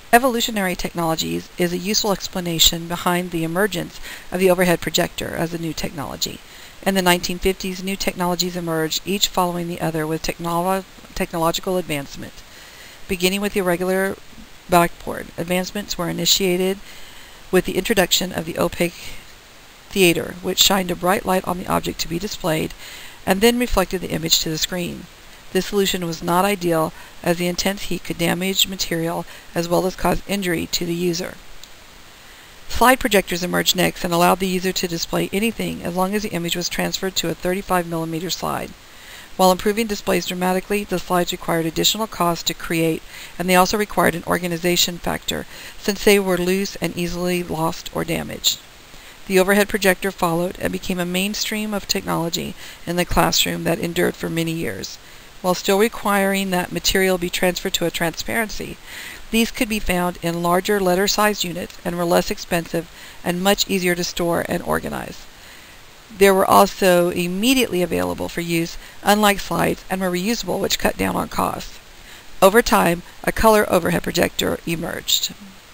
Evolutionary technologies is a useful explanation behind the emergence of the overhead projector as a new technology. In the 1950s, new technologies emerged, each following the other with technological advancement. Beginning with the irregular backboard, advancements were initiated with the introduction of the opaque theater, which shined a bright light on the object to be displayed and then reflected the image to the screen. This solution was not ideal, as the intense heat could damage material as well as cause injury to the user. Slide projectors emerged next and allowed the user to display anything as long as the image was transferred to a 35mm slide. While improving displays dramatically, the slides required additional costs to create, and they also required an organization factor, since they were loose and easily lost or damaged. The overhead projector followed and became a mainstream of technology in the classroom that endured for many years. While still requiring that material be transferred to a transparency, these could be found in larger letter-sized units and were less expensive and much easier to store and organize. They were also immediately available for use, unlike slides, and were reusable, which cut down on costs. Over time, a color overhead projector emerged.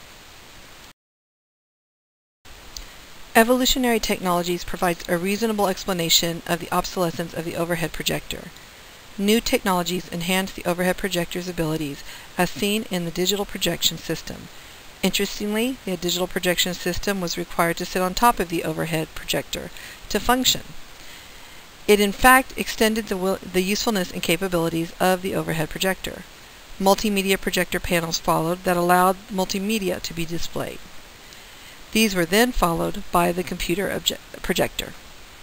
Evolutionary technologies provides a reasonable explanation of the obsolescence of the overhead projector. New technologies enhance the overhead projector's abilities, as seen in the digital projection system. Interestingly, the digital projection system was required to sit on top of the overhead projector to function. It in fact extended the usefulness and capabilities of the overhead projector. Multimedia projector panels followed that allowed multimedia to be displayed. These were then followed by the computer projector.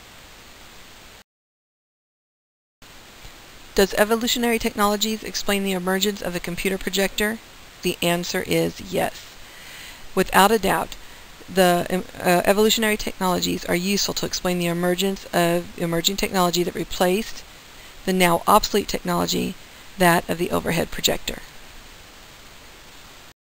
Does evolutionary technologies explain the emergence of the computer projector? The answer is yes. Without a doubt, the evolutionary technologies are useful to explain the emergence of emerging technology that replaced the now obsolete technology, that of the overhead projector.